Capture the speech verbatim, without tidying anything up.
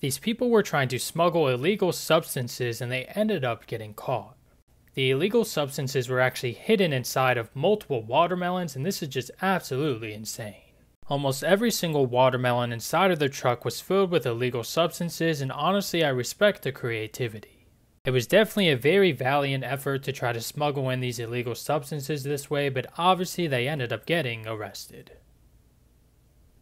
These people were trying to smuggle illegal substances and they ended up getting caught. The illegal substances were actually hidden inside of multiple watermelons, and this is just absolutely insane. Almost every single watermelon inside of the truck was filled with illegal substances, and honestly I respect the creativity. It was definitely a very valiant effort to try to smuggle in these illegal substances this way, but obviously they ended up getting arrested.